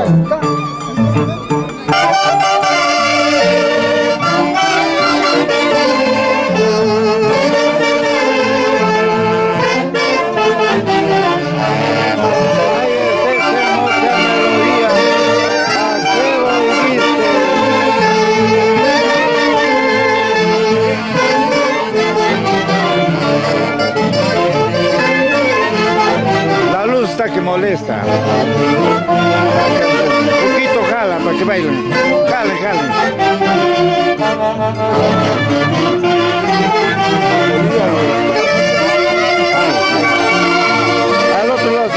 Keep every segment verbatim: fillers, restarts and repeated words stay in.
Que molesta. Un poquito jala para que bailen. Jalen, jalen. Al otro lado.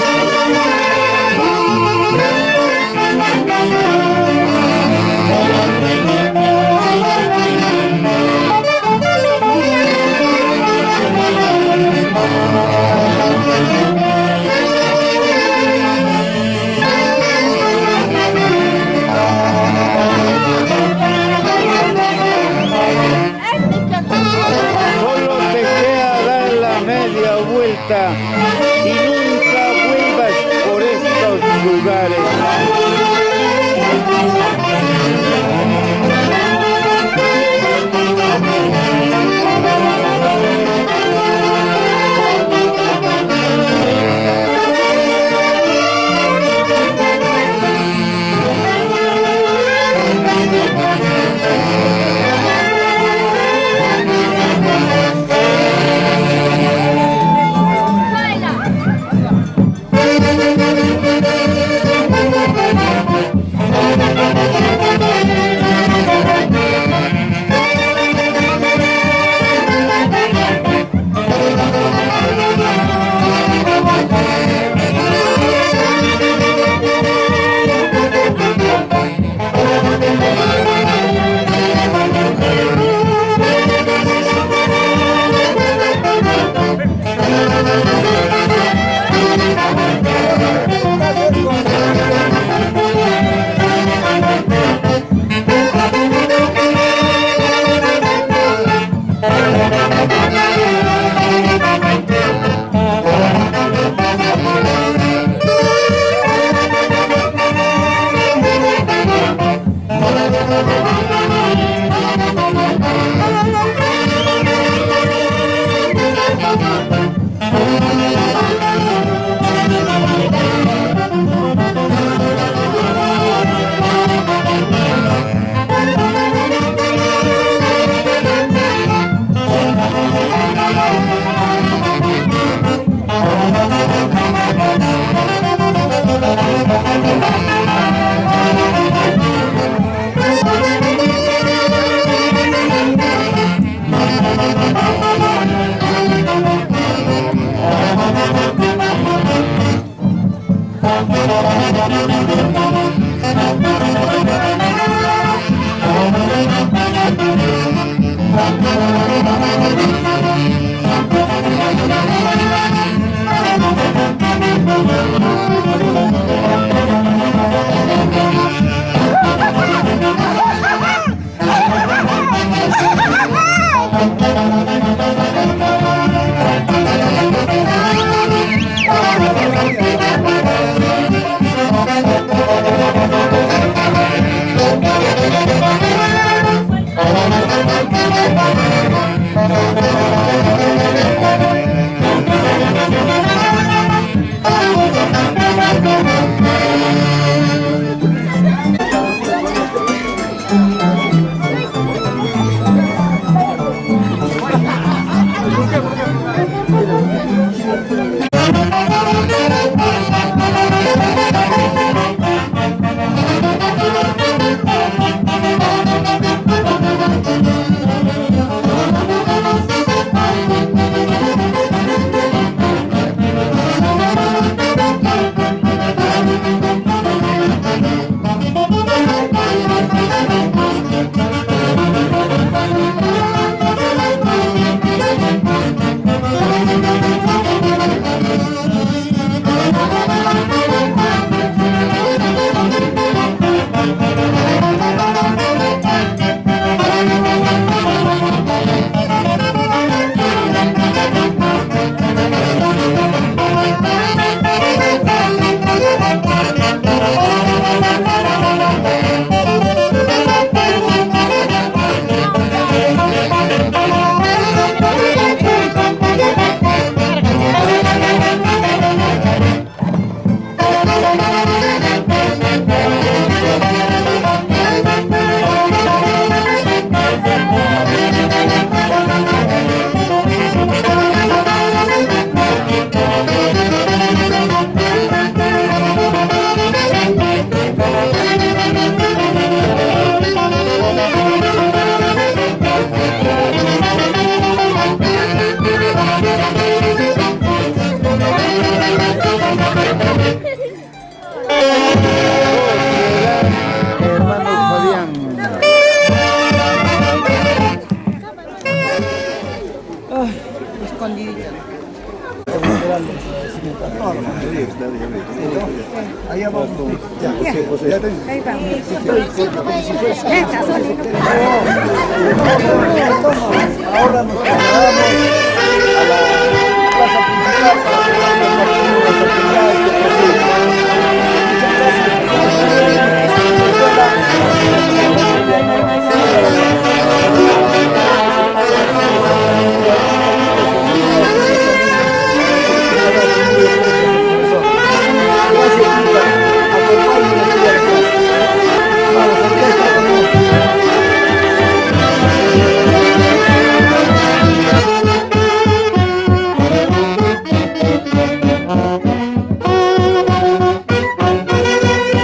Thank you. Ya, José, José. Ahí vamos. Esta, Soli, no. Ahora nos trasladamos a la plaza principal para poder compartir las actividades que presiden. Muchas Vamos, orquesta, con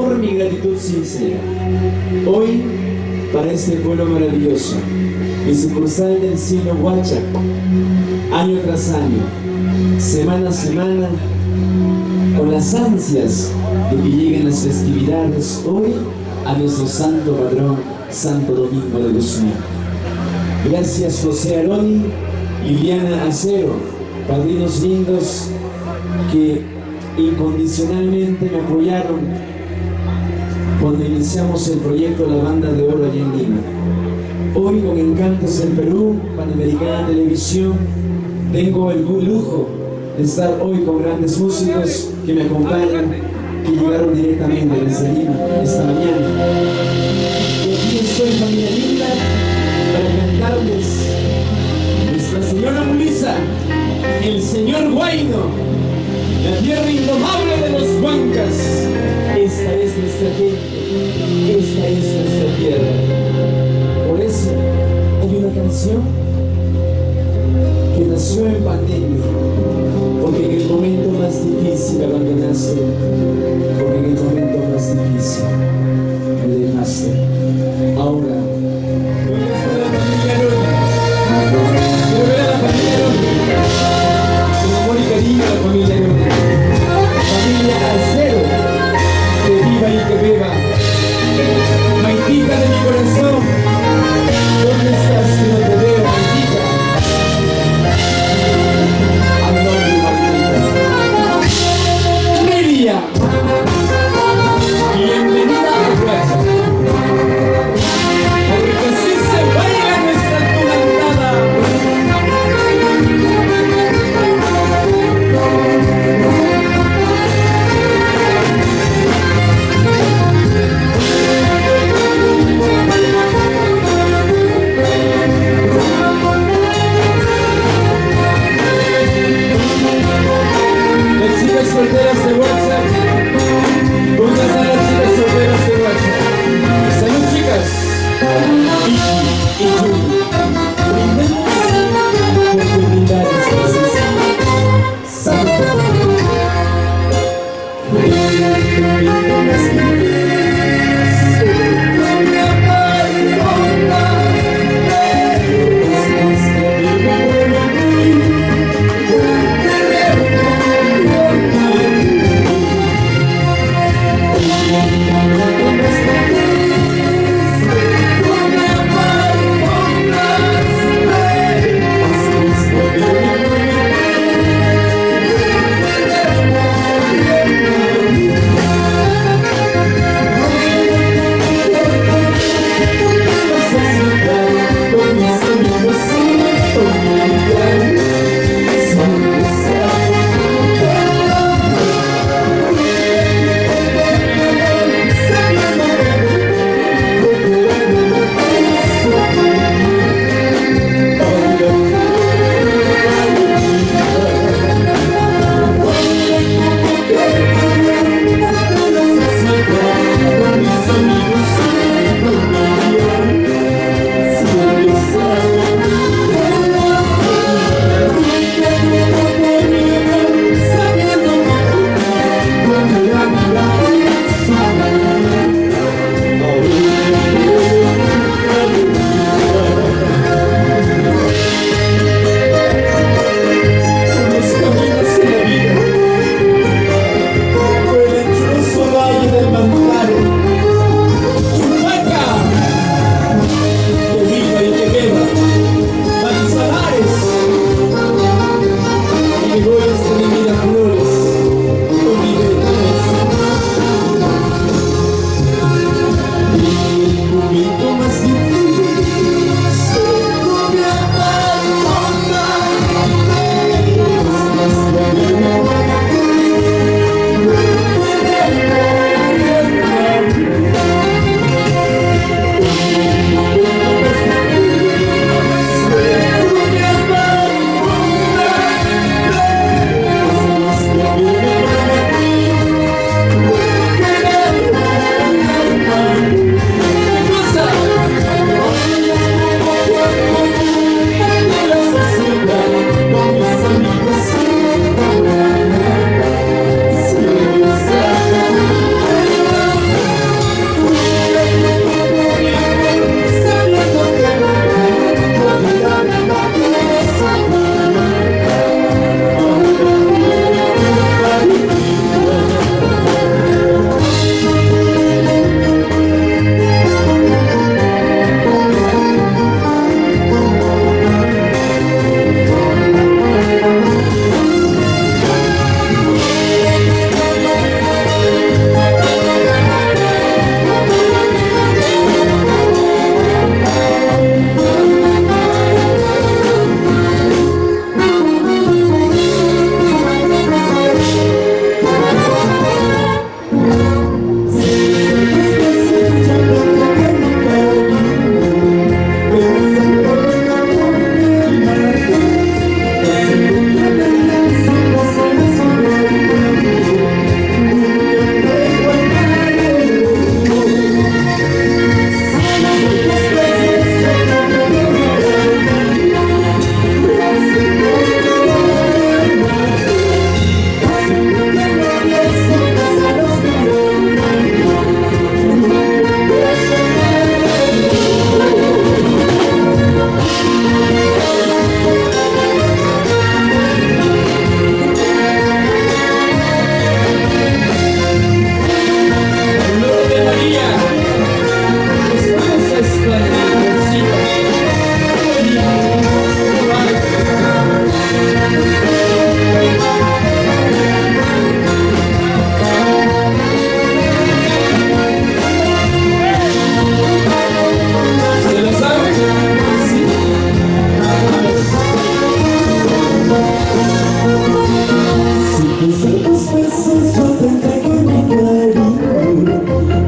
amor, mi gratitud sincera. Hoy, para este pueblo maravilloso, mi sucursal del cielo Huacha, año tras año, semana a semana, con las ansias de que lleguen las festividades, hoy a nuestro santo patrón, Santo Domingo de Guzmán. Gracias José Aroni y Liliana Acero, padrinos lindos que incondicionalmente me apoyaron cuando iniciamos el proyecto La Banda de Oro allá en Lima. Hoy con Encantos del Perú, Panamericana Televisión, tengo el lujo de estar hoy con grandes músicos que me acompañan, que llegaron directamente desde Lima esta mañana. Y aquí estoy, familia linda, para cantarles Nuestra Señora Mulisa, el Señor Huayno, la tierra indomable de los Huancas. Esta es nuestra gente, esta es nuestra tierra. Por eso hay una canción que nació en pandemia, porque en el momento más difícil abandonaste, porque en el momento más difícil me dejaste. Ahora, quiero ver a la familia Aroni, quiero ver a la familia Aroni, con amor y cariño a la familia Aroni, familia Acero, que viva y que beba. Maitita de mi corazón, ¿dónde estás que no te veo, Maitita? Bienvenida a Huacha, porque así se baila nuestra tunantada.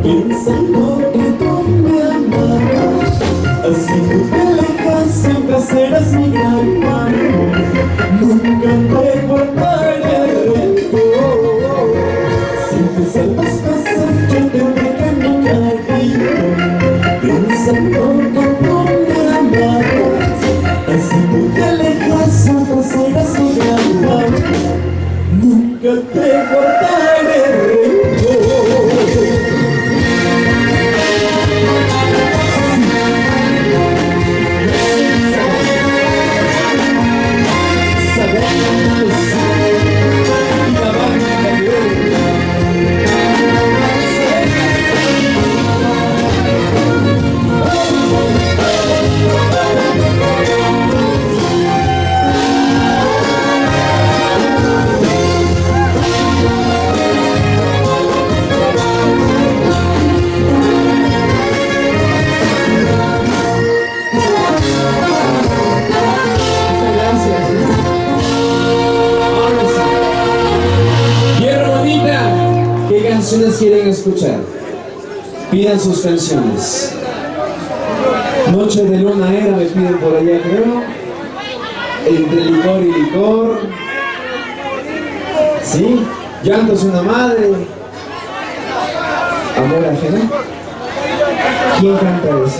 pensando que tú me amabas. Así tú te alejas, siempre serás mi gran amor. Nunca te cortaré el rencor. Sin pensar las cosas, yo te entregué mi cariño. Pensando que tú me amabas. Así tú te alejas, siempre serás mi gran amor. Nunca te cortaré el rencor. ¿Quiénes quieren escuchar? Pidan sus canciones. Noche de luna era, me piden por allá, creo. Entre licor y licor. ¿Sí? Llanto es una madre. Amor ajeno. ¿Quién canta eso?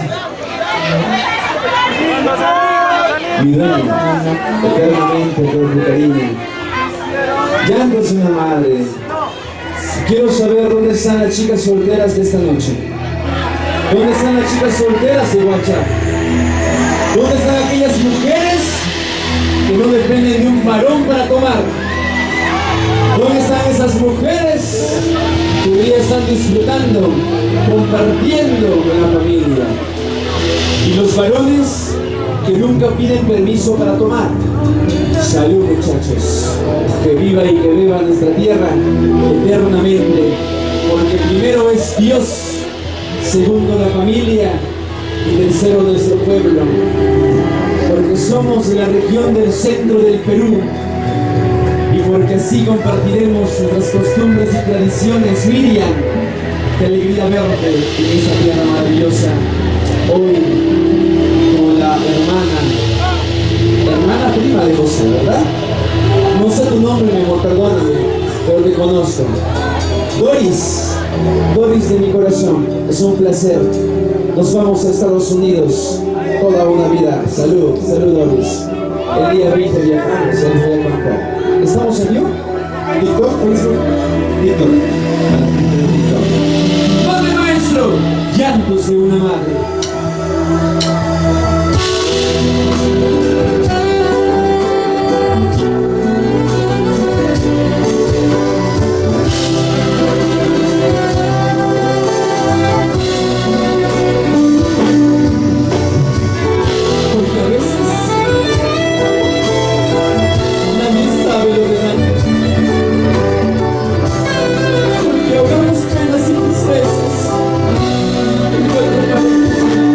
Mi dueño, eternamente por tu cariño. Llanto es una madre. Quiero saber dónde están las chicas solteras de esta noche. ¿Dónde están las chicas solteras de Huachac? ¿Dónde están aquellas mujeres que no dependen de un varón para tomar? ¿Dónde están esas mujeres que hoy día están disfrutando, compartiendo con la familia? Y los varones que nunca piden permiso para tomar. Salud, muchachos, que viva y que beba nuestra tierra eternamente, porque primero es Dios, segundo la familia y tercero nuestro pueblo, porque somos de la región del centro del Perú y porque así compartiremos nuestras costumbres y tradiciones. Miriam, qué alegría verte en esa tierra maravillosa, hoy con la hermana hermana prima de José, ¿verdad? No sé tu nombre, mi amor, perdóname, pero te conozco. Doris, Doris de mi corazón, es un placer. Nos vamos a Estados Unidos toda una vida. Salud, salud, Doris. El día veinte viajamos, ya les voy a contar. ¿Estamos en vivo? ¿TikTok? ¿Facebook? TikTok. ¡Madre maestro! Llantos de una madre. Porque ahora mis penas y mis veces encuentro para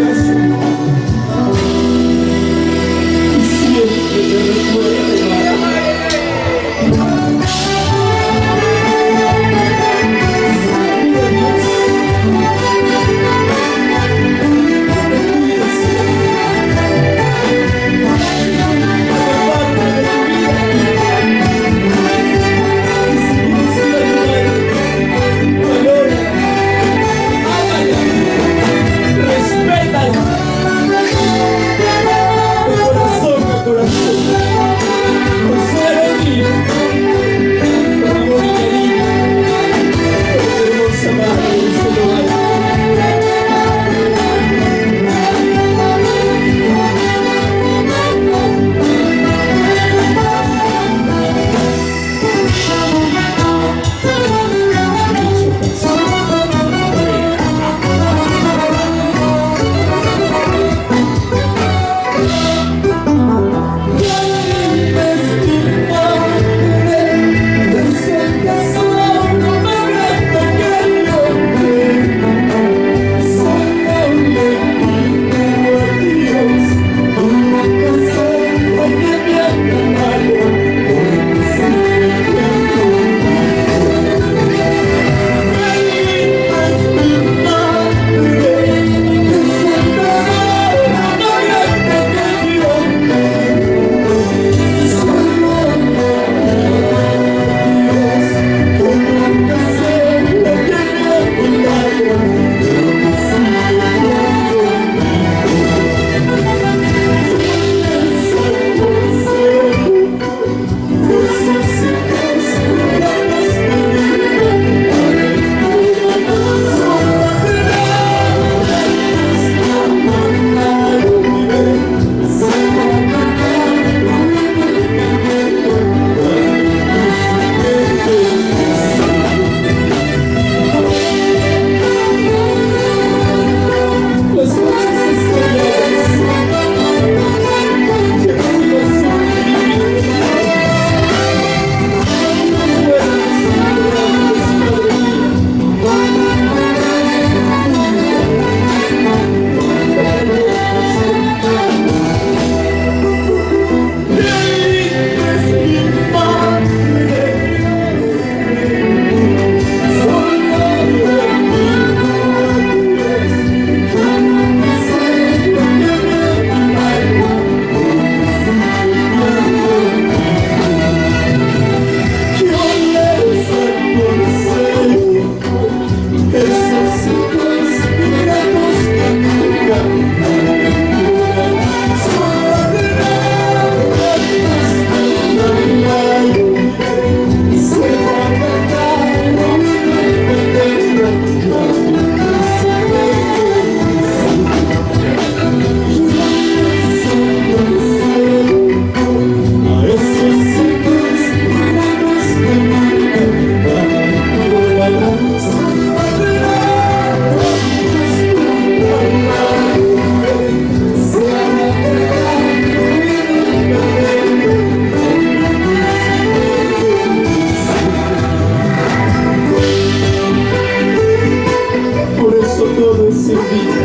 hermoso todo es en vida.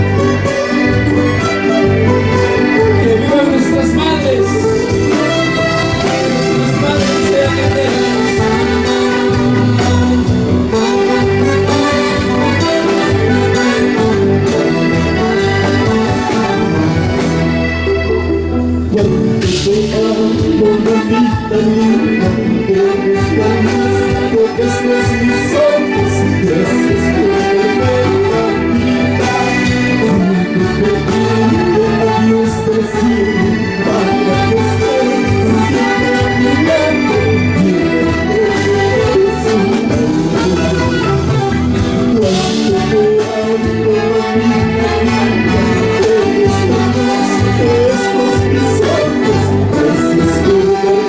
Que vivan nuestras madres, que nuestras madres sean eternas. Mamita linda, eres la luz, tocas mis ojos, gracias por verme vida. Te pido a Dios te cielo, para que estés siempre a mi lado, y me eres un amor. Cuando te amo, mamita linda, eres la luz, estos mis ojos, gracias por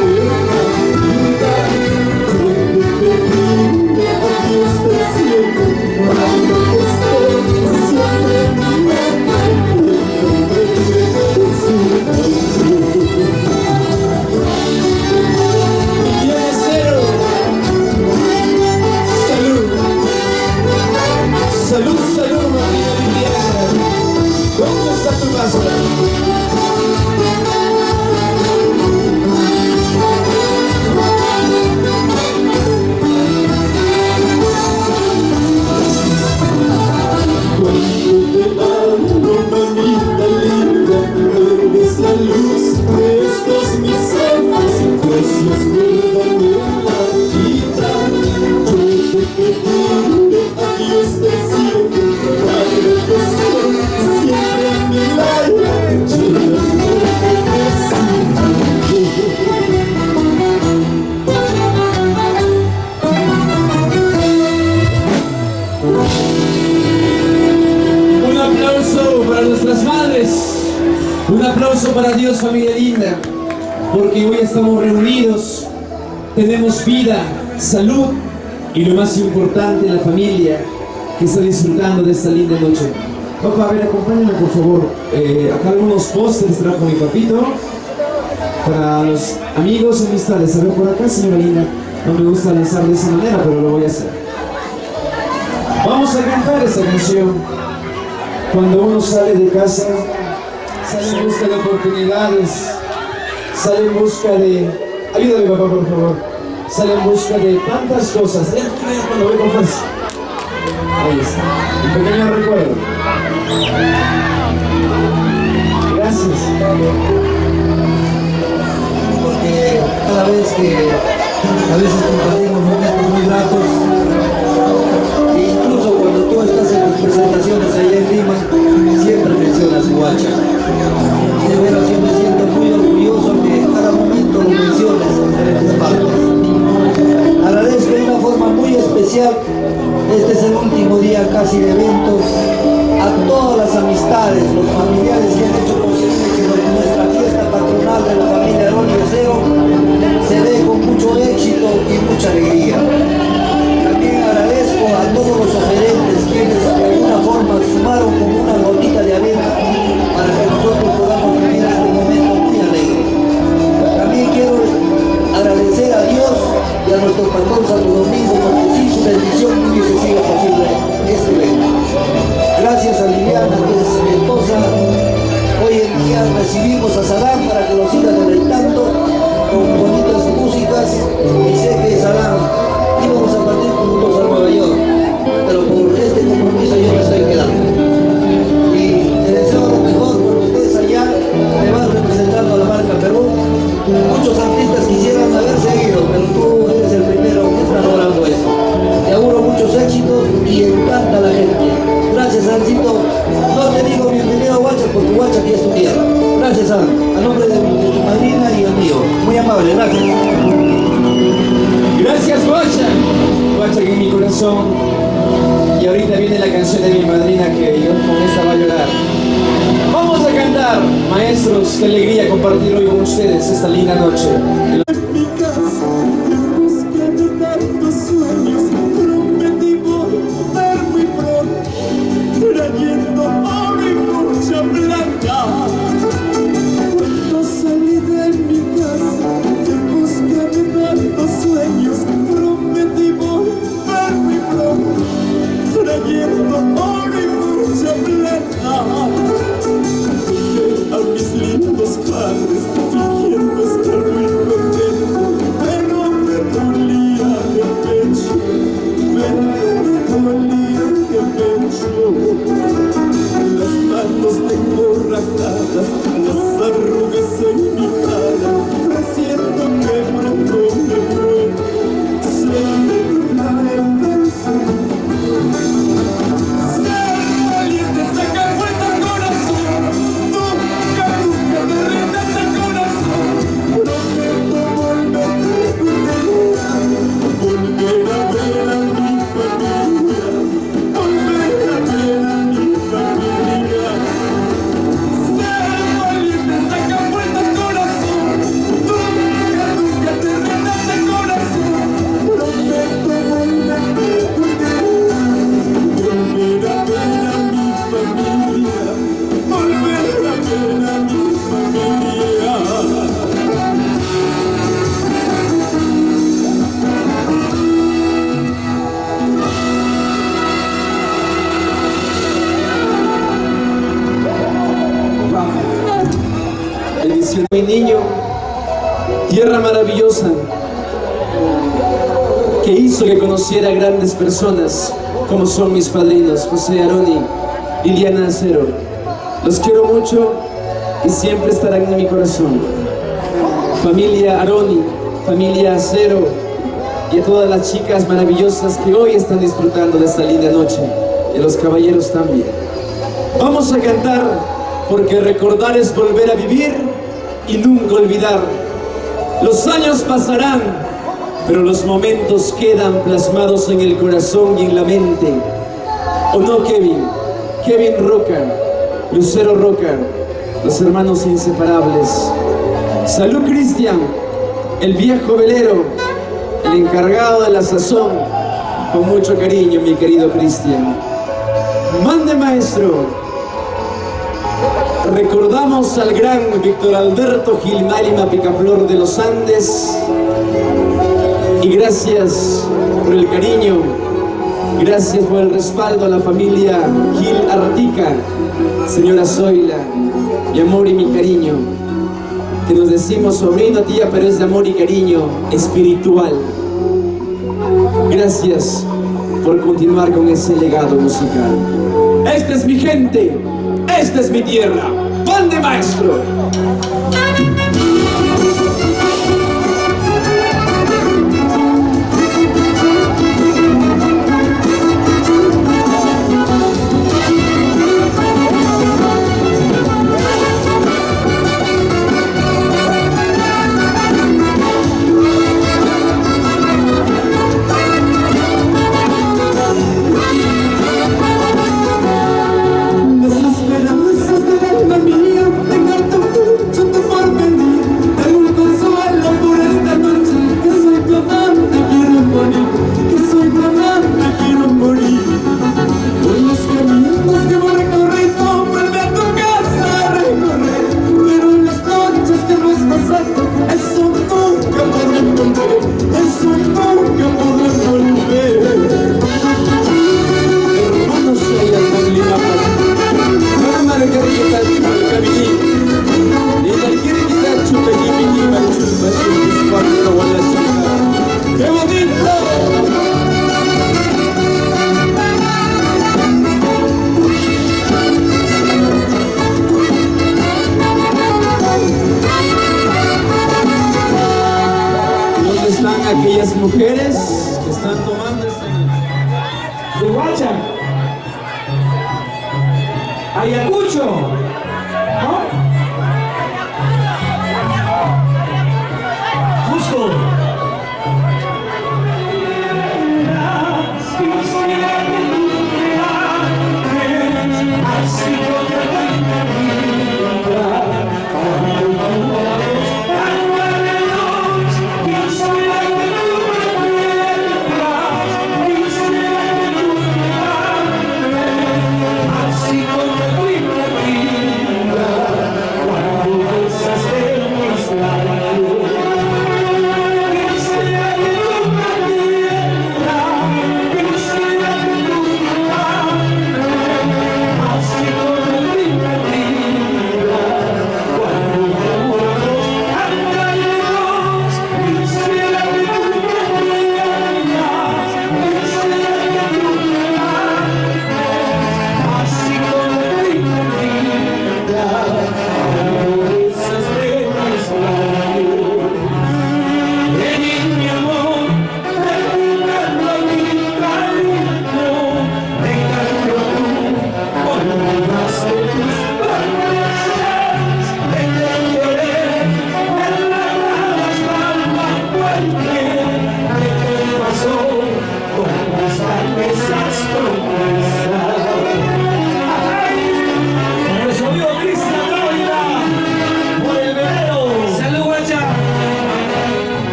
Salud, salud, María Viviana. ¿Dónde está tu vaso? Cuando te amo, mamita linda, eres la luz de estos mis ojos, gracias por darme la vida. Yo te pido a Dios te cielo, para que estés siempre a mi lado, llena de Un aplauso para nuestras madres, un aplauso para Dios, familia linda, porque hoy estamos reunidos, tenemos vida, salud y lo más importante, la familia que está disfrutando de esta linda noche. Papá, a ver, acompáñame por favor. Eh, acá algunos pósters trajo mi papito para los amigos y amistades. A ver, por acá, señora linda, no me gusta lanzar de esa manera, pero lo voy a hacer. Vamos a cantar esta canción. Cuando uno sale de casa, sale en busca de oportunidades, sale en busca de... Ayúdame, papá, por favor. Sale en busca de tantas cosas. Déjame ver cuando voy con fuerza. Ahí está. Un pequeño recuerdo. Gracias. Porque cada vez que a veces compartimos momentos muy gratos, e incluso cuando tú estás en las presentaciones allá en Lima, siempre mencionas Huacha. Y de veras yo me siento muy orgulloso que cada momento lo menciones en diferentes partes. Agradezco de una forma muy especial, este es el último día casi de eventos, a todas las amistades, los familiares que han hecho posible que nuestra fiesta patronal de la familia Ronnie Becero se dé con mucho éxito y mucha alegría. También agradezco a todos los oferentes quienes de alguna forma sumaron como una gotita de arena para que nosotros podamos vivir este momento muy alegre. También quiero agradecer a Dios y a nuestro patrón Santo Domingo porque sin su bendición no hubiese sido posible este evento. Gracias a Liliana, que es mi esposa. Hoy en día recibimos a Sadam para que lo siga deleitando con bonitas músicas y sé que Sadam íbamos a partir juntos a Nueva York, pero por este compromiso yo me estoy quedando. Y te deseo lo mejor porque ustedes allá me van representando a la marca Perú. Muchos artistas quisieran haber seguido, pero tú eres el primero que está logrando eso. Te auguro muchos éxitos y encanta la gente. Gracias, Ancito. No te digo bienvenido a Huacha porque Huacha aquí es tu tierra. Gracias, An. A nombre de, mi, de tu madrina y el mío. Muy amable, gracias. Gracias, Huacha. Huacha en mi corazón. Y ahorita viene la canción de mi madrina que yo con esta va a llorar. Vamos a cantar, maestros, qué alegría compartir hoy con ustedes esta linda noche. mi casa, buscando tantos sueños, prometí volver muy pronto, trayendo oro y mucha plata. Cuando salí de mi casa, en busca de tantos sueños, prometí volver muy pronto, trayendo oro y mucha niño, tierra maravillosa que hizo que conociera a grandes personas como son mis padrinos José Aroni y Liliana Acero. Los quiero mucho y siempre estarán en mi corazón. Familia Aroni, familia Acero y a todas las chicas maravillosas que hoy están disfrutando de esta linda noche, y a los caballeros también. Vamos a cantar porque recordar es volver a vivir y nunca olvidar. Los años pasarán, pero los momentos quedan plasmados en el corazón y en la mente. ¿O no, Kevin? Kevin Roca, Lucero Roca, los hermanos inseparables. Salud, Cristian, el viejo velero, el encargado de la sazón. Con mucho cariño, mi querido Cristian. Mande, maestro. Recordamos al gran Víctor Alberto Gilmárima Picaflor de los Andes. Y gracias por el cariño, gracias por el respaldo a la familia Gil Artica, señora Zoila, mi amor y mi cariño, que nos decimos sobrino, tía, pero es de amor y cariño espiritual. Gracias por continuar con ese legado musical. Esta es mi gente, esta es mi tierra. ¡Mande, maestro! Aquellas mujeres que están tomando esta noche. De Huacha, Ayacucho, ¿no? Cusco. Así como fui para ti.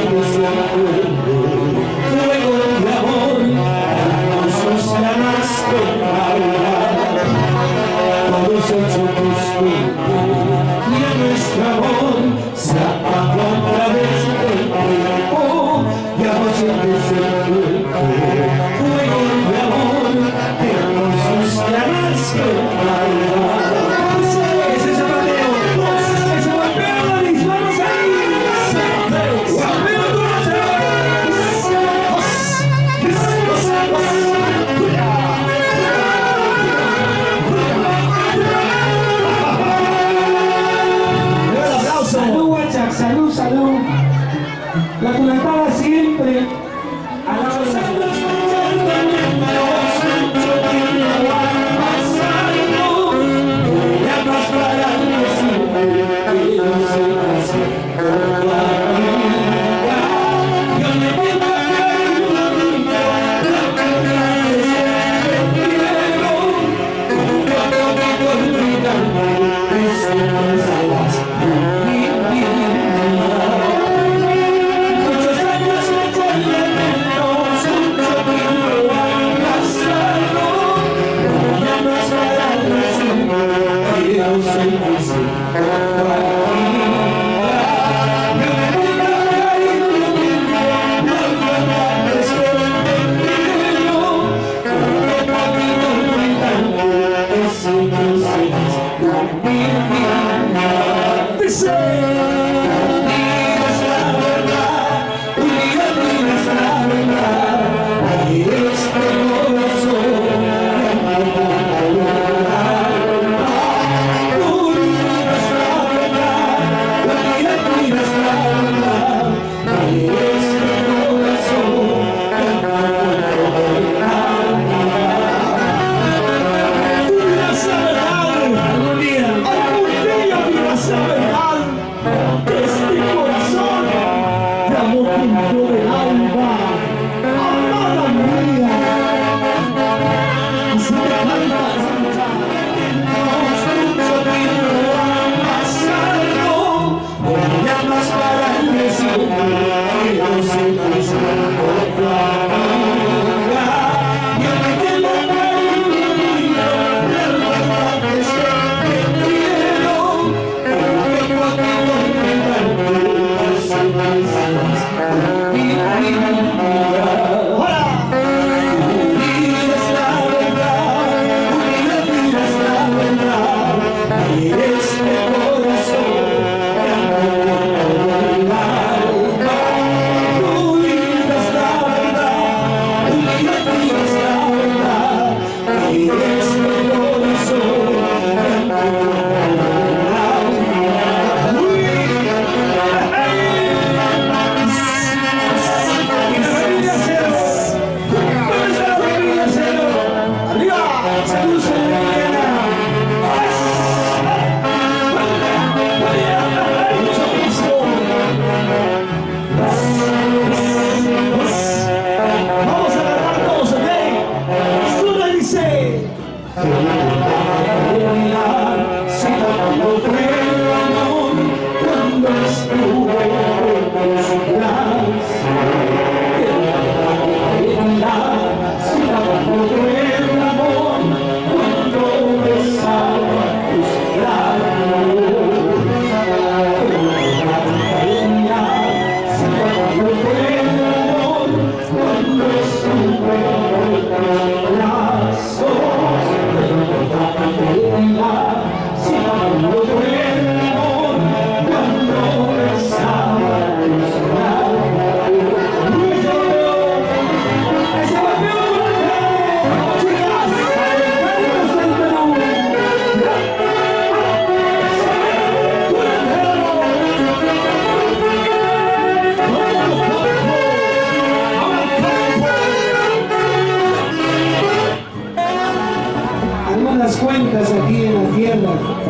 donde se encuentre fuego de amor, hermosos llamas con bailar. Cuando se echó costumbre y a nuestro amor se apagó a través del tiempo, ya no siempre se encuentre fuego de amor, hermosos llamas con bailar. Ese es el bateo, ese bateo, mis manos ahí. Guapeo tú no te Salud, Huachac, salud, salud. La culantada siempre a la cuentas aquí en la tierra,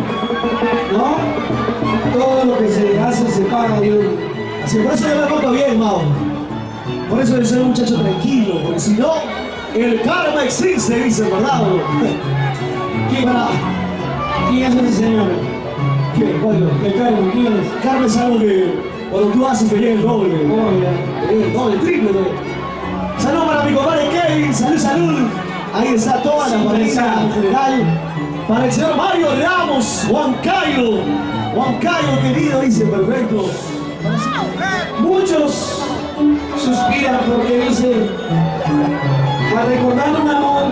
¿no? Todo lo que se hace se paga de uno. Así por eso yo me porto bien, Mao. Por eso yo soy un muchacho tranquilo, porque si no, el karma existe, dice, ¿verdad? ¿Quién, ¿Quién es ese señor? ¿Qué? Bueno, el karma, ¿quién es? Karma es algo que Cuando tú haces me llega el doble. Me llega el doble, el triple. doble. Salud para mi compadre Kevin, salud, salud. Ahí está toda la pareja general. Para el señor Mario Ramos, Huancayo. Huancayo querido, dice, perfecto. Muchos suspiran porque dice, para recordar un amor.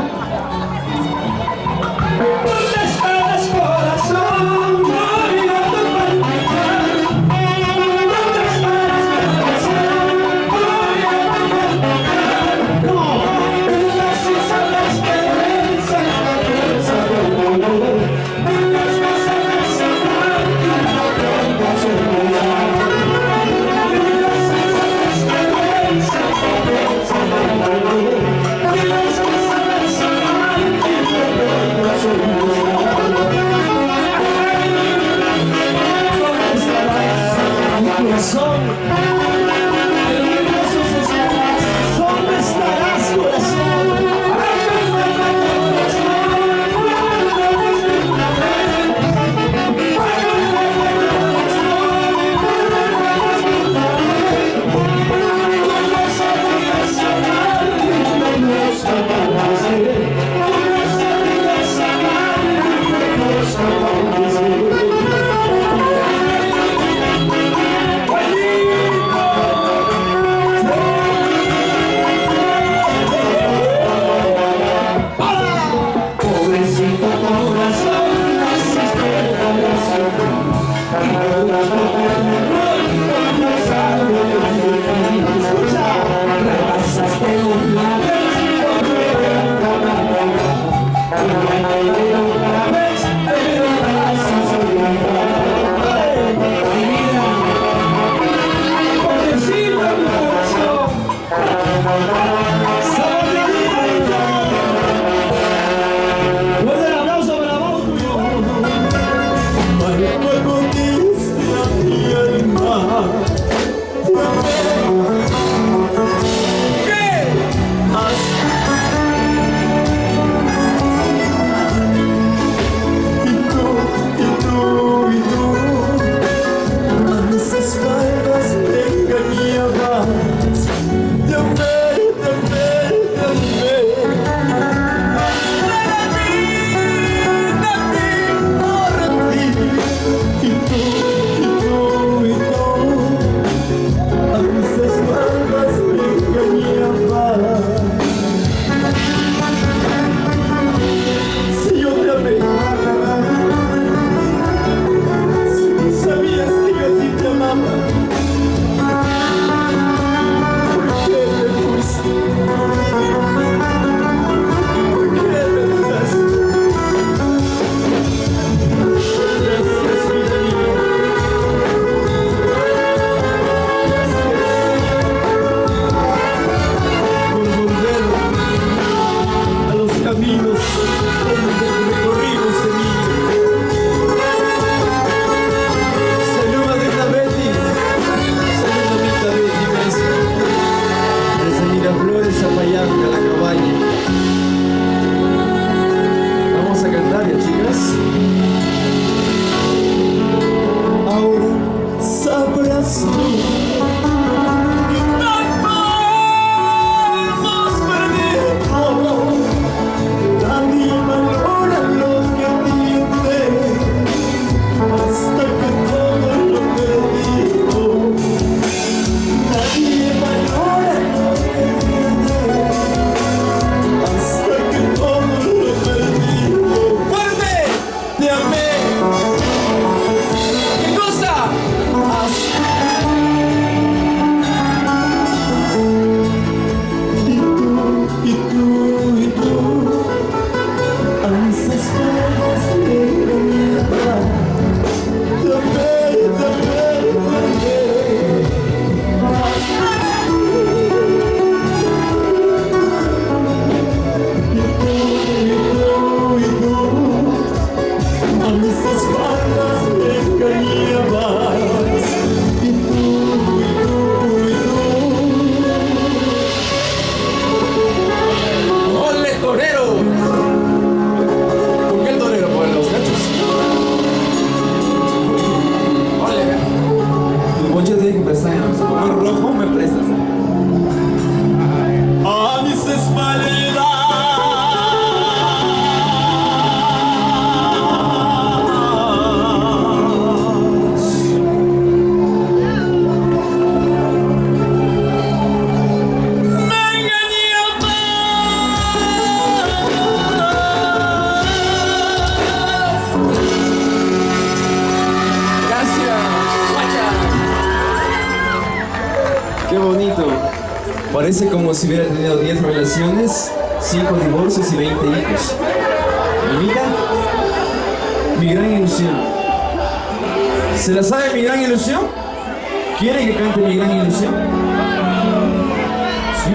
¿Dónde estás, corazón? Olvidando palpitar. ¿Dónde estás, corazón? Olvidando palpitar. No, así son las esperanzas, la fuerza del amor. Las cosas de sanar y no tengas olvidar. Las cosas de esperanza, la fuerza del amor. Las cosas de sanar y no tengas olvidar. ¿Dónde estarás, mi corazón? En mis brazos estarás. ¿Dónde estarás, corazón? Pobrecito corazón, naciste de corazón. Rebasaste una vez, otra vez, pero pasas olvidar. Mi vida, pobrecito corazón. Fuerte el aplauso para vos, tuyo. Luego diste a mi alma. ¿Qué? Y tú, y tú, y tú, a mis espaldas me engañabas. Te amé, te amé, te amé. Y tú, y tú, y tú, a mis espaldas me engañabas. Si yo te amé, si tú sabías que yo a ti te amaba, ¿por qué te fuiste? ¿Por qué me dejaste? Gracias, vida mía. Por volver a los caminos donde recorrimos de mí. Salud, mamita Betty. Salud, mamita Betty, gracias. Desde Miraflores a Payanca, la cabaña. Vamos a cantar ya, chicas. Ahora sabrás tú que tanto hemos perdido. Nadie valora lo que tiene hasta que todo lo perdido. Nadie valora lo que tiene hasta que todo lo perdido. ¡Fuerte! Te amé. ¿Qué cosa? Hasta mucho tiene que prestar. Como es rojo, me prestas. A mis espaldas Qué bonito. Parece como si hubiera tenido diez relaciones, cinco divorcios y veinte hijos. Y mira, mi gran ilusión. ¿Se la sabe mi gran ilusión? ¿Quieren que cante mi gran ilusión? ¿Sí?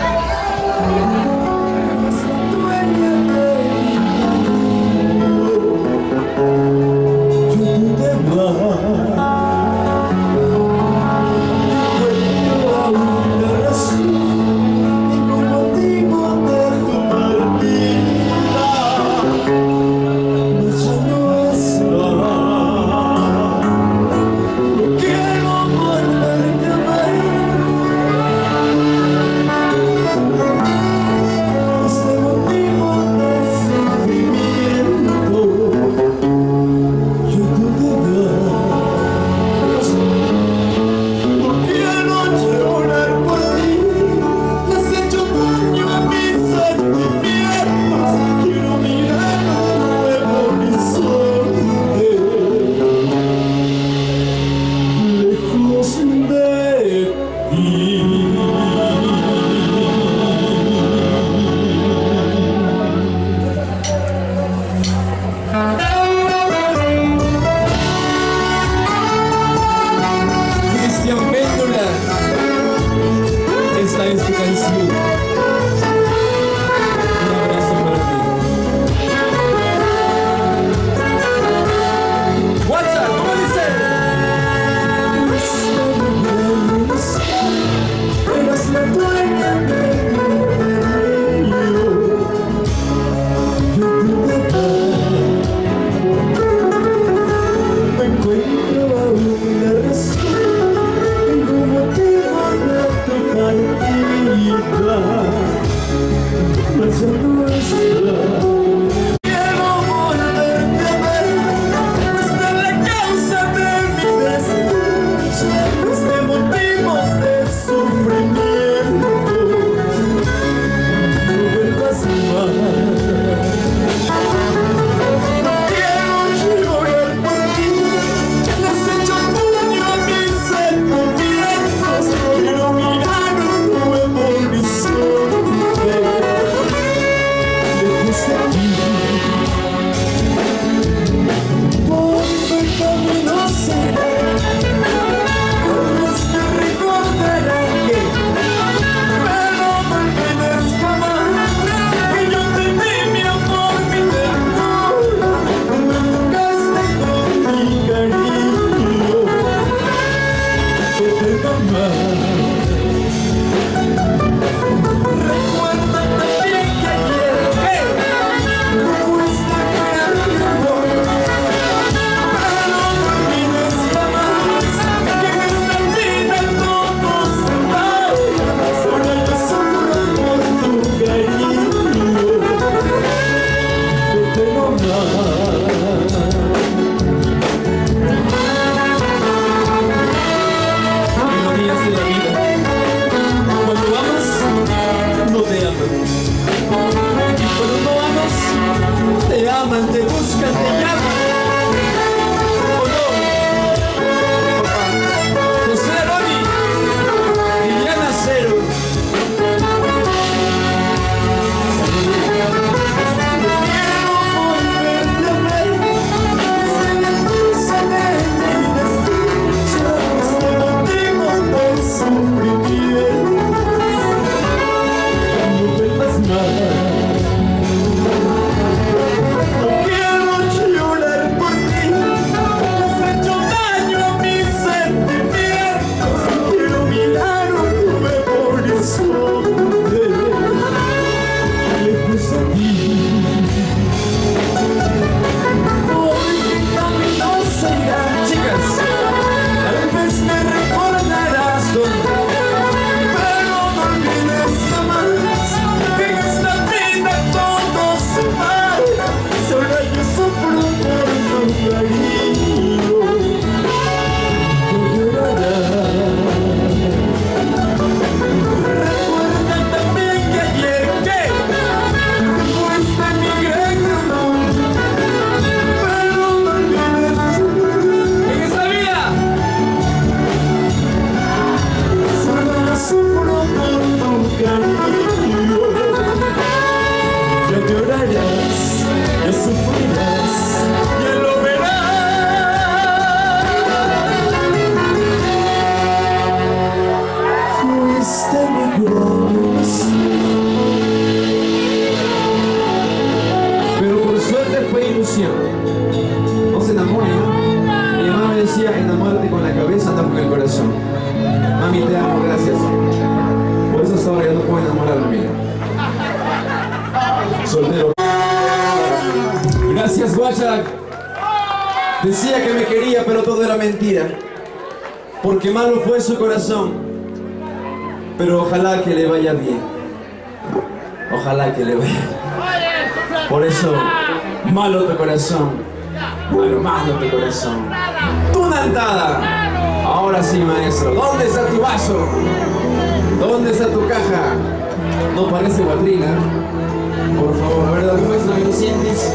Esta es tu canción. Un abrazo para ti. ¡Guacha! ¿Cómo dice? Eres la dueña de mi reino. Yo te me encuentro aún la razón. Tengo motivo de tu partida, mas ya no está. Quiero volverte a ver, esta es la causa de mi destino, este motivo de sufrimiento. No vuelvas más. No quiero llorar por ti, le has hecho daño a mis sentimientos. Quiero mirar un nuevo horizonte lejos de ti. Por mi camino seré, con los que recordarán que pero no olvides jamás que yo te di mi amor, mi ternura, me tocaste con mi cariño, poder amar. Recuerda también que ayer fuiste mi amor, pero no olvides jamás que en esta vida todo se va. Ahora yo sufro por tu cariño, poder amar. Ironías de la vida. Cuando amas, no te aman. Y cuando no amas, te aman, te buscan, te llaman. ¿O no? José Aroni, Liliana Cero. Quiero volverte a ver, desde la cruza de mi destino, este motivo de sufrimiento. No vuelvas más. No quiero Mami, te amo, gracias. Por eso hasta ahora ya no puedo enamorarme, mira. Soltero. Gracias, Huachac. Decía que me quería, pero todo era mentira. Porque malo fue su corazón. Pero ojalá que le vaya bien. Ojalá que le vaya. Por eso, malo tu corazón. Malo, malo tu corazón. ¡Tu nantada! Ahora sí, maestro. ¿Dónde está tu vaso? ¿Dónde está tu caja? No parece guatrina. Por favor, a ver, dame muestra que lo sientes.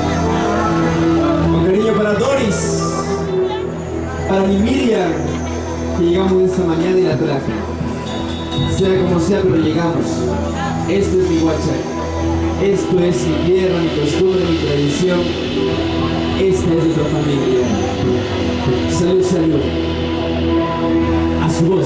Con cariño para Doris. Para mi Miriam. Que llegamos esta mañana y la traje. Sea como sea, pero llegamos. Esto es mi Huachac. Esto es mi tierra, mi costumbre, mi tradición. Esta es nuestra familia. Salud, salud. A su voz,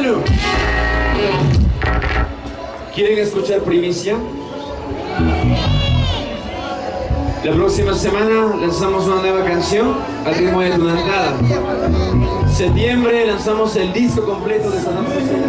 Bueno, ¿quieren escuchar primicia? La próxima semana lanzamos una nueva canción al ritmo de Tunantada. Septiembre lanzamos el disco completo de Saddam Hussein.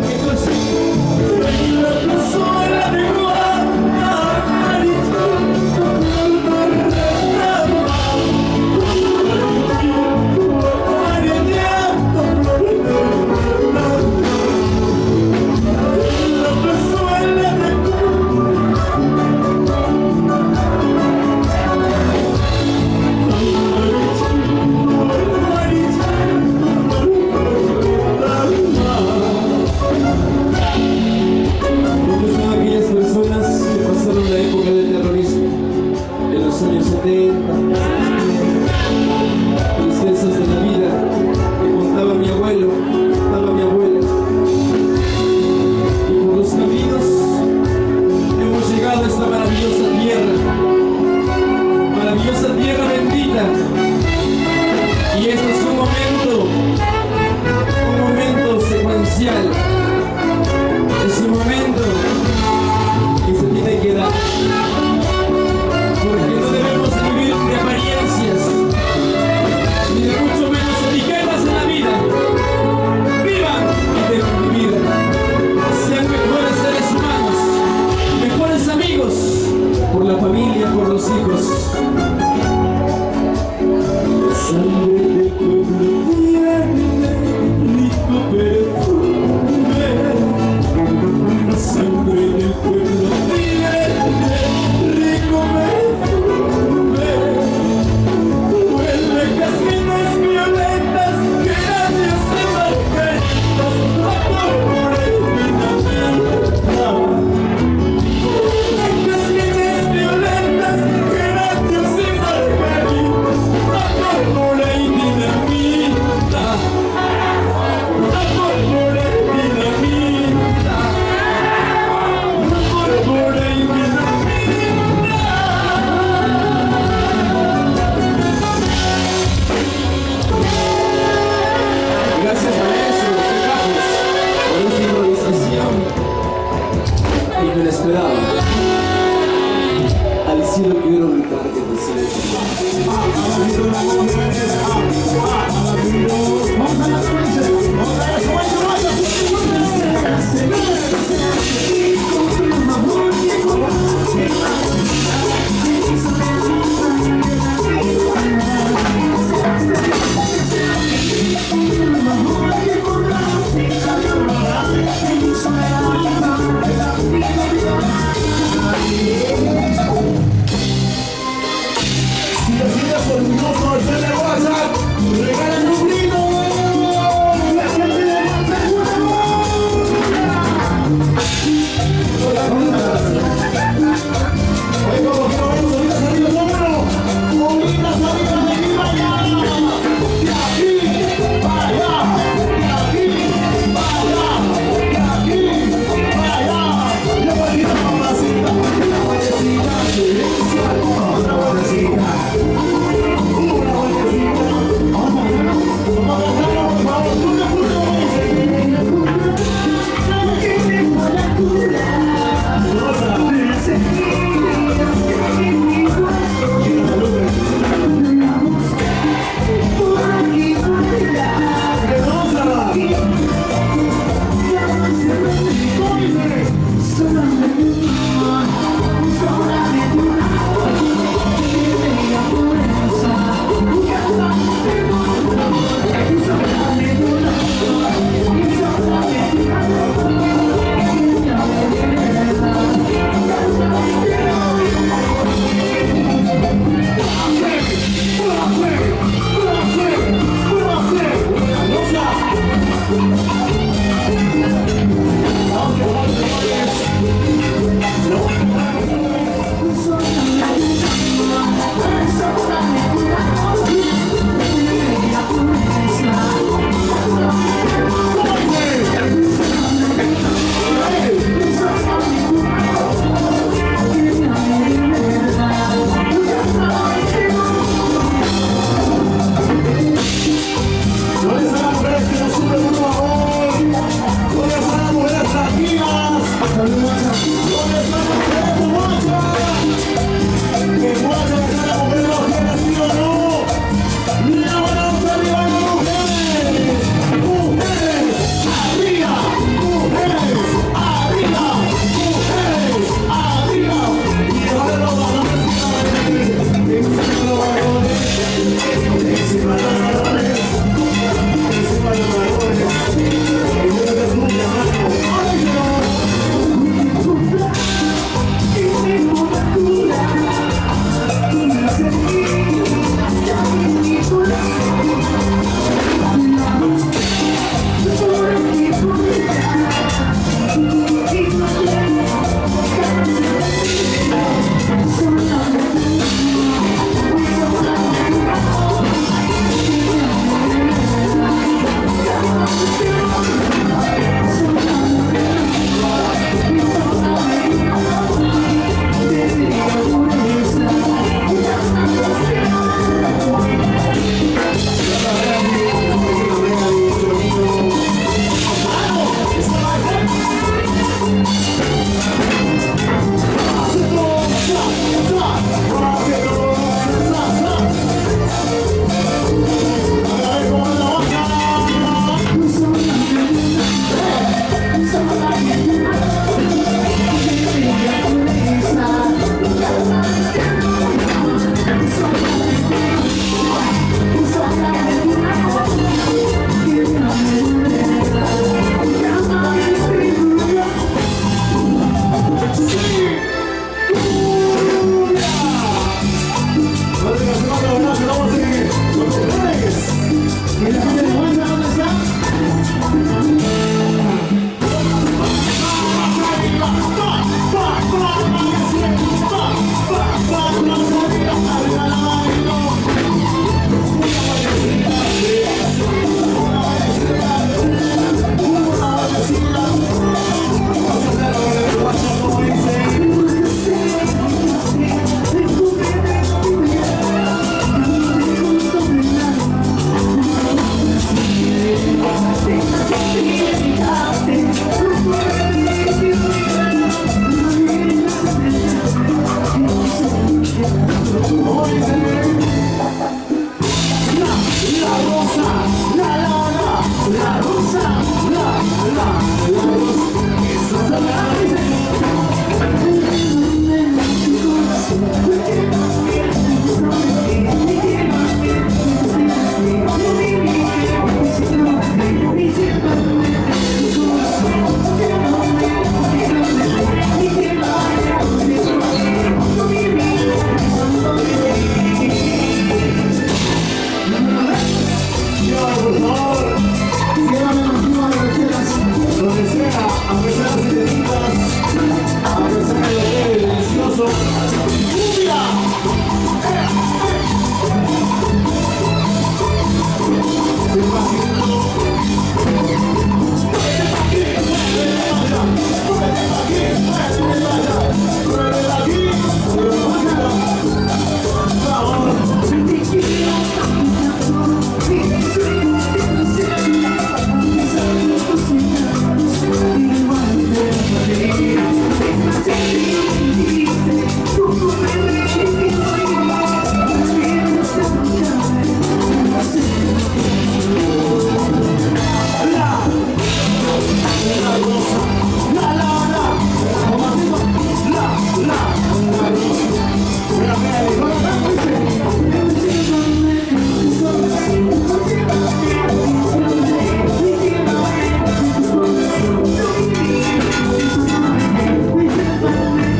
We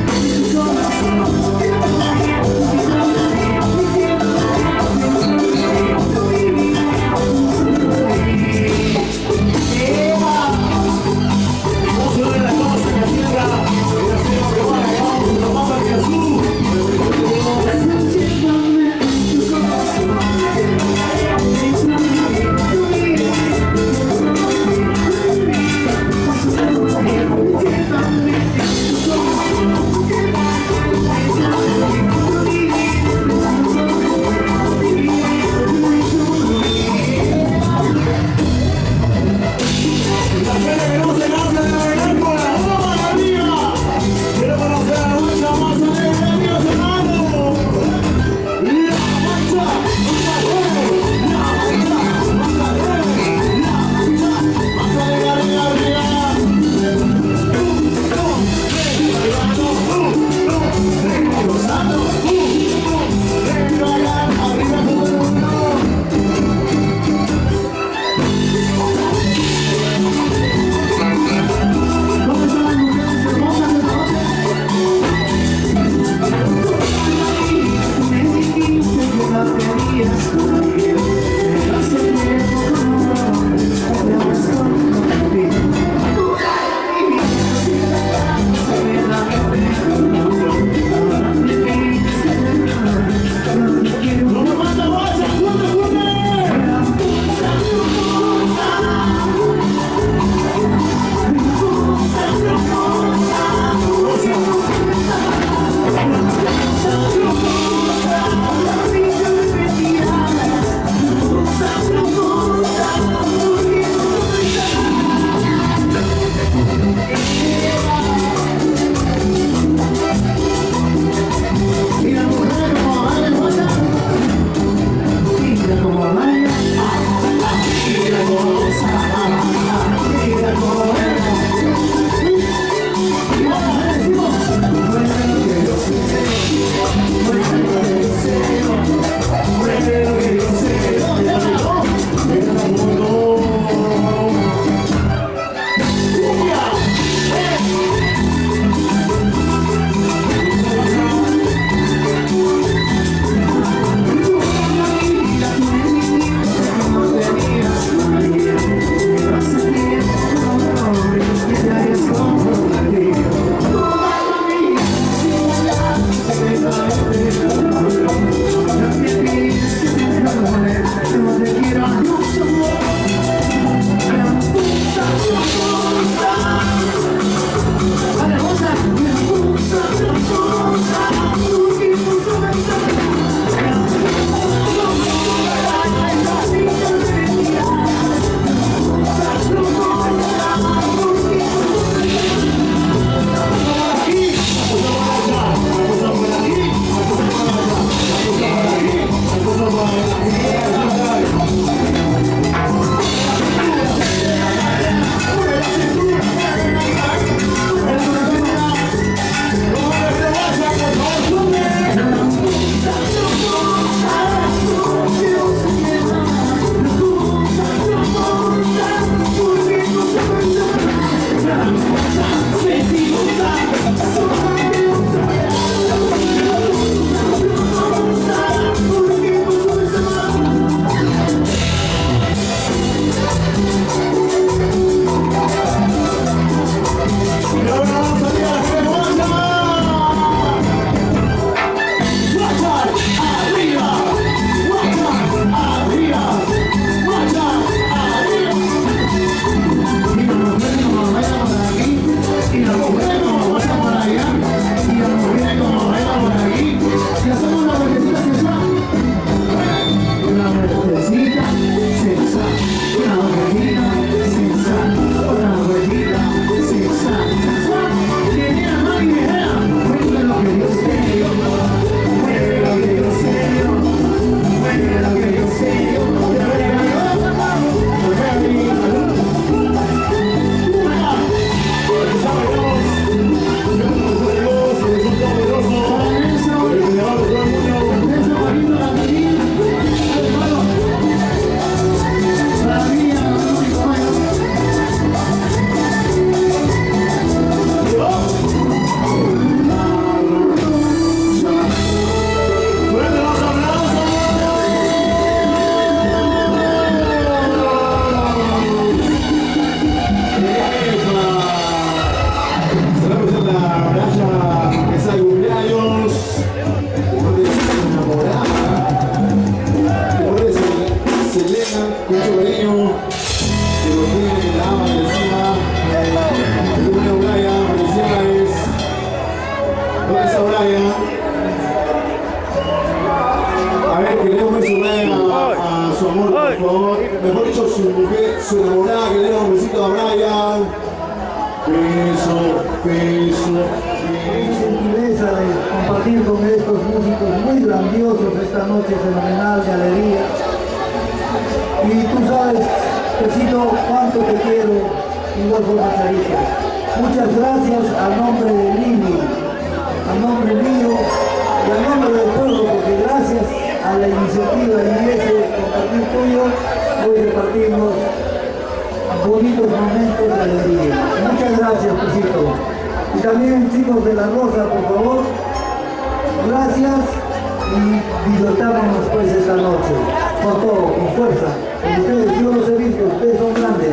su enamorada, que le diera un besito a Brian. Beso, beso, beso. Gentileza de compartir con estos músicos muy grandiosos esta noche fenomenal de alegría. Y tú sabes, Pesito, cuánto te quiero, igual forma Charito. Muchas gracias a nombre de Lili, a nombre mío y a nombre del pueblo, porque gracias a la iniciativa y ese compartir tuyo, hoy repartimos bonitos momentos de alegría. Muchas gracias, Pesito. Y también, chicos de La Rosa, por favor, gracias y divertámonos pues esta noche. Con todo, con fuerza. Con ustedes, yo los he visto, ustedes son grandes.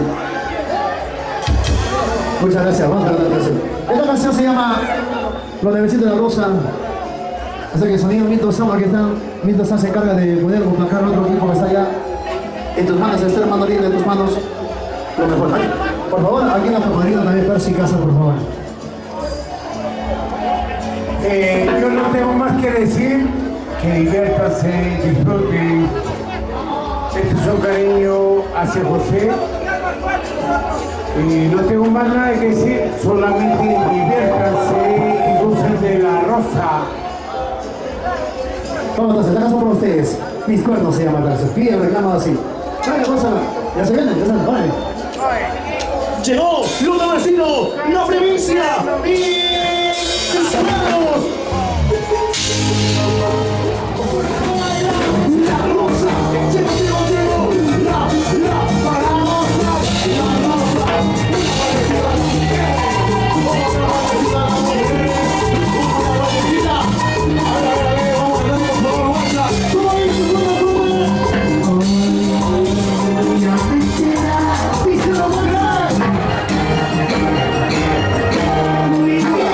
Muchas gracias, vamos a la canción. Esta canción se llama Los de Besito de La Rosa. Así que el sonido Milton Sama que están, Milton Sama se encarga de poder compacar otro equipo que está allá. En tus manos, este hermano libre, en tus manos. Lo mejor. Ay, por favor, aquí en la camarita también, Percy Casa, por favor. Eh, yo no tengo más que decir, que diviértanse, disfruten. Este es un cariño hacia José. Y no tengo más nada que decir, solamente diviértanse y gocen de La Rosa. Vamos entonces, esta canción por ustedes. Mis cuernos se llama la canción. Piden reclamado así. Chale, gózala. Ya se vienen, ya se vienen, vale. Llegó Luna Vecino, la provincia. ¡Esperamos! La Rosa, llevo, llevo, llevo. La, la, paramos, la, la Rosa. Muy bien.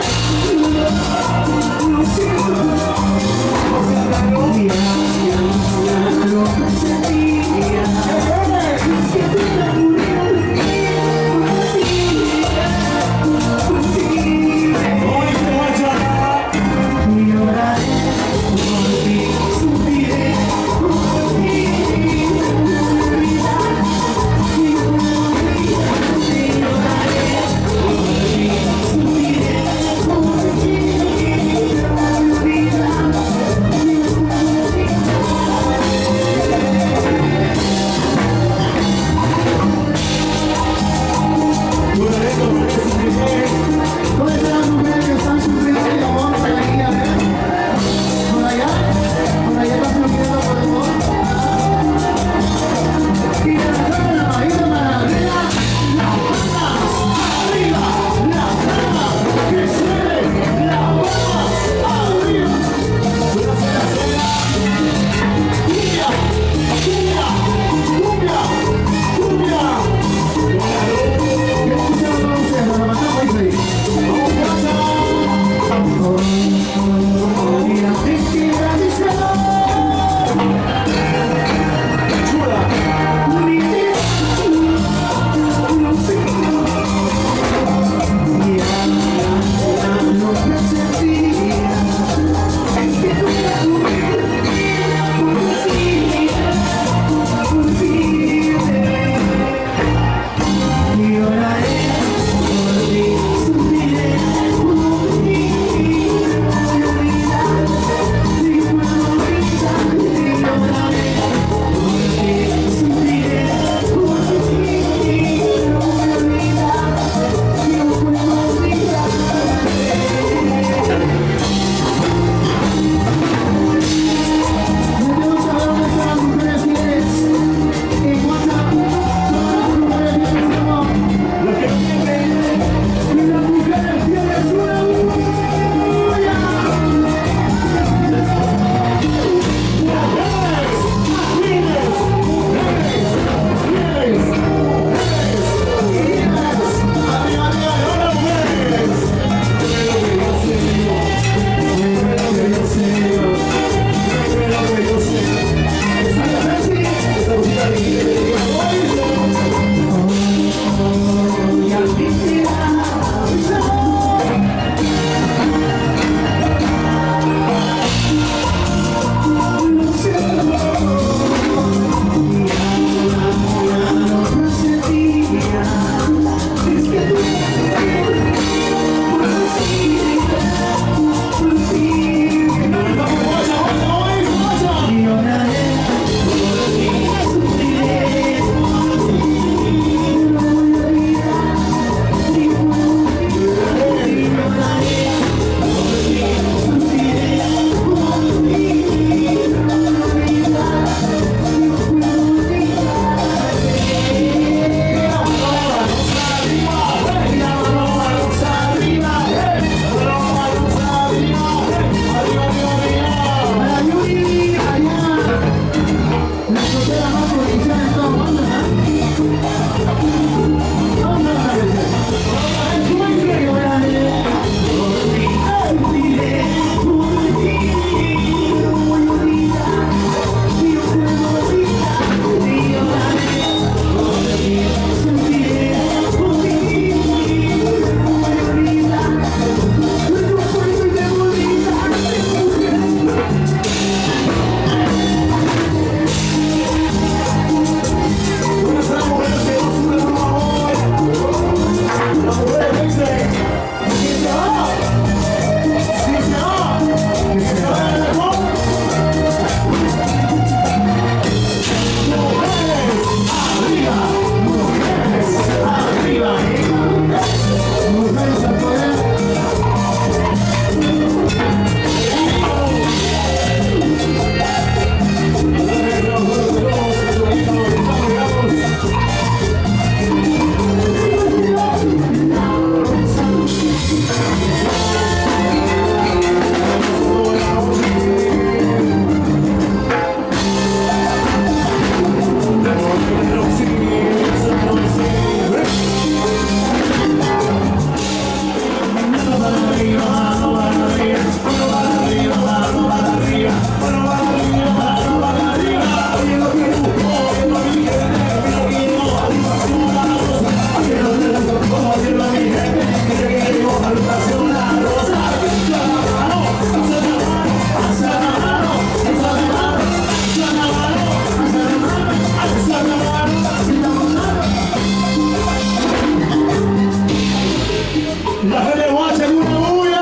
gente guacha, una bulla.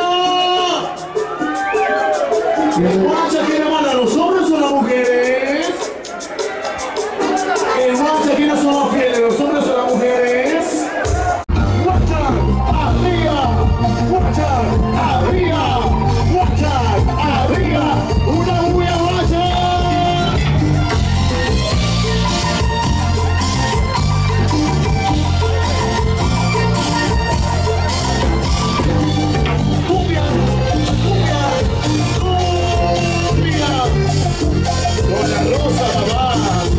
¿El guacha quiere más a los hombres o las mujeres? ¿El guacha quiénes son los fieles, los hombres o las mujeres? Guacha, arriba, guacha, arriba, guacha, arriba, una bulla guacha. Cumbia, cumbia, cumbia, con la rosa papá.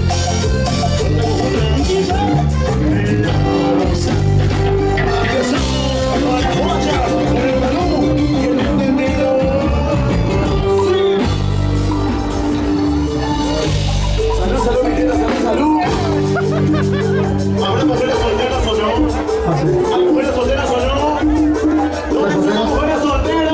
¿Habrá mujeres solteras o no? ¿Hay mujeres solteras o no? ¿Dónde están las mujeres solteras?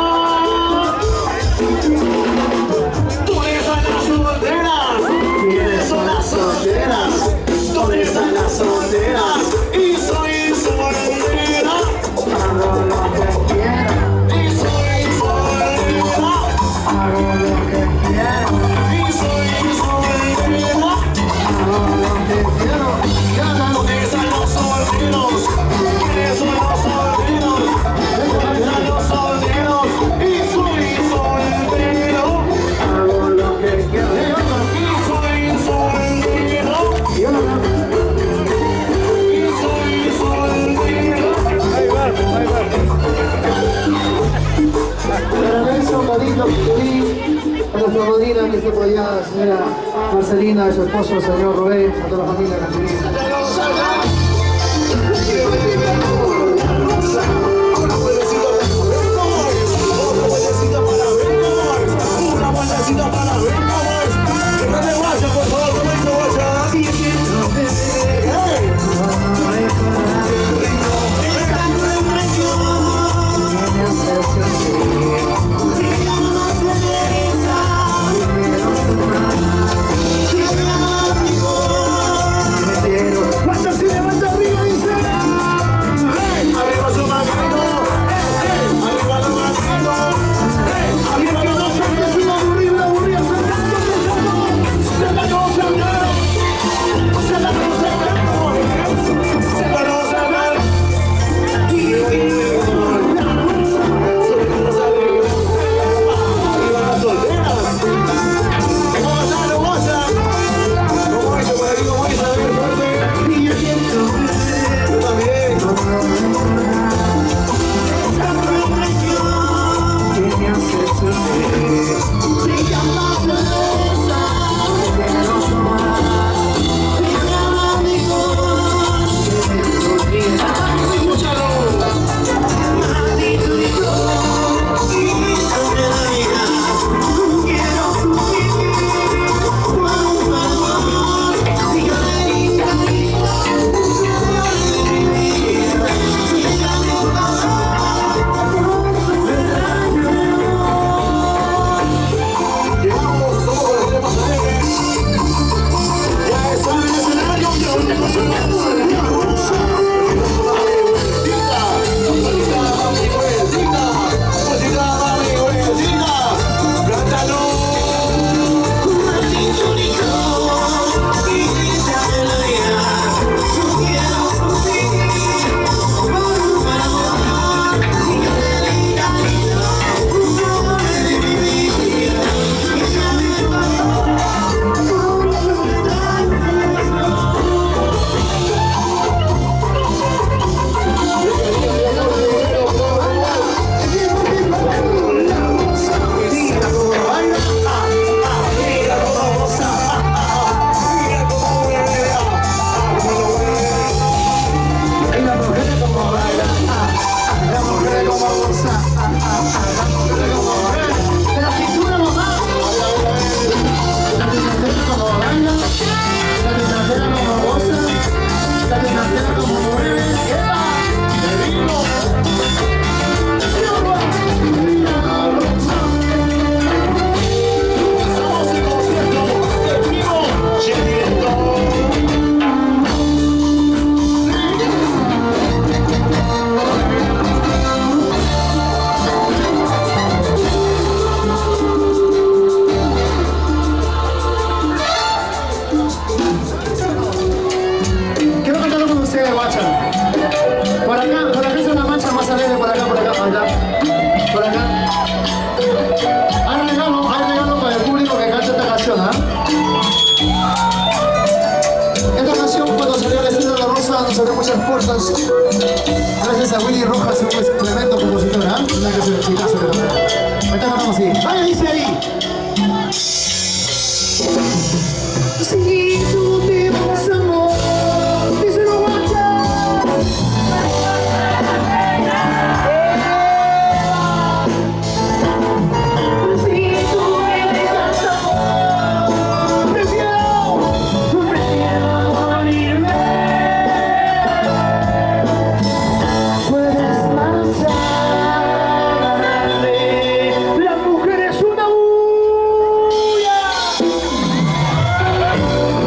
¿Dónde están las solteras? ¿Quiénes son las solteras? ¿Dónde están las solteras? Y soy soltera. Hago lo que quiero. Y soy soltera. Hago lo que quiero. Y soy soltera. Hago lo que quiero. ¿Dónde están los solteros? ¿Quiénes son los solteros? ¿Dónde están los solteros? Y soy soltero. Hago lo que quiero. Y soy soltero. Y soy soltero. Ahí va, ahí va. Agradezco, Marito, a nuestra madrina, que está por allá, la señora Marcelina, a su esposo, el señor Rubén, a toda la familia Caterina. Una vueltecita para ver cómo es. Otra vueltecita para ver cómo es. Una vueltecita para ver cómo es. Que no te vaya, por favor, que no te vaya. ¿Cuántos Allá, por acá. Hay regalo, hay regalo para el público que canta esta canción, ¿ah? Esta canción cuando salió al estreno de La Rosa nos abrió muchas puertas. Gracias a Willy Rojas, un tremendo compositor, ¿ah? Una canción de chicazo que también. Ahorita cantamos así. Vaya, dice ahí. Si tú tienes amor, díselo guacha. Si tú tienes amor, prefiero, prefiero morirme. Puedes marcharte, la mujer es una bulla.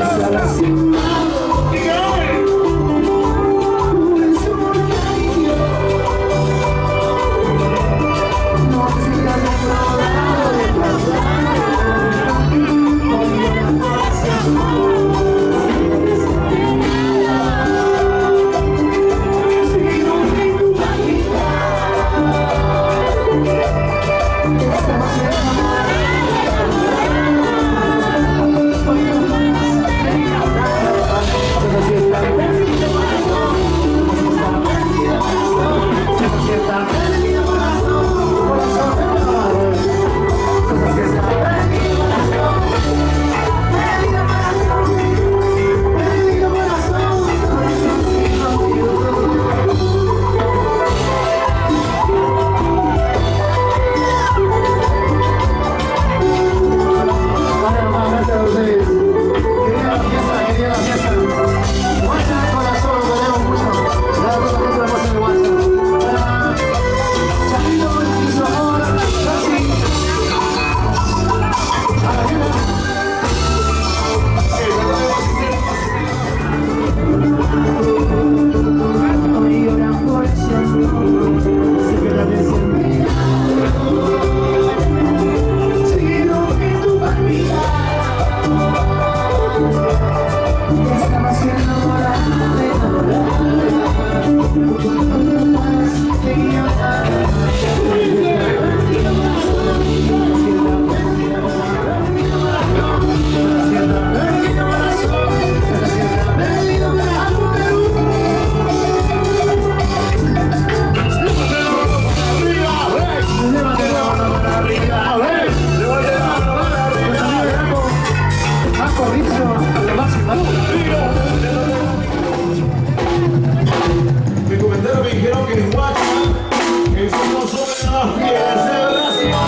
Me comentaron, me dijeron que en Huacha, que somos hombres más fieles, ¿es verdad, sí o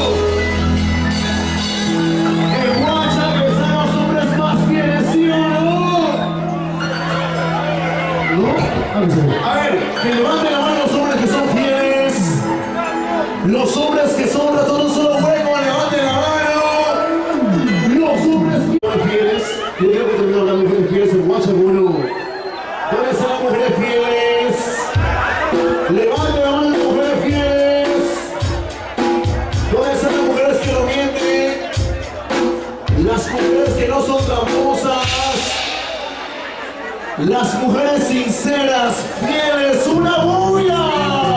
no? En Huacha, que somos hombres más fieles, ¿sí o no? ¿No? A ver, que levanten la mano los hombres que son fieles. Los hombres que son todos solo huecos, levanten la mano. Los hombres que son fieles. Yo creo que terminaron las mujeres fieles en Huacha, bueno. ¿Dónde están las mujeres fieles? Levanten la mano las mujeres fieles. ¿Dónde están las mujeres que no mienten? Las mujeres que no son tramposas. Las mujeres sinceras, fieles, una bulla.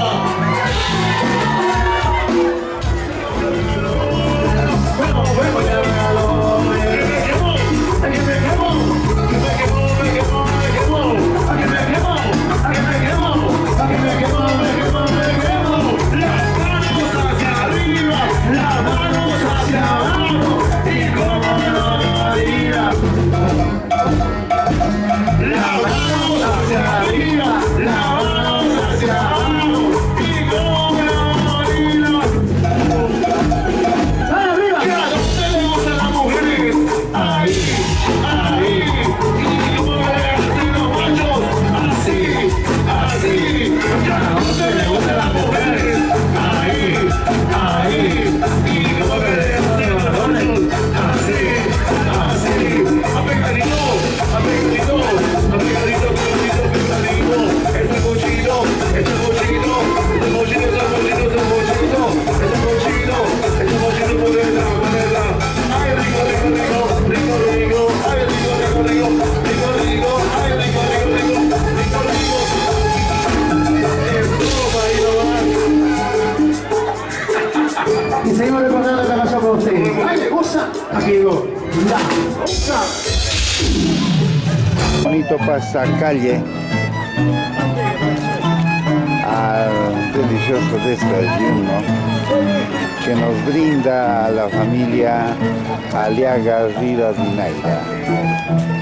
Y seguimos recordando esta canción con ustedes. ¡Ay, le gusta! Aquí llegó. ¡La gusta! Bonito pasacalle al delicioso desayuno que nos brinda a la familia Aliaga Rivadeneira.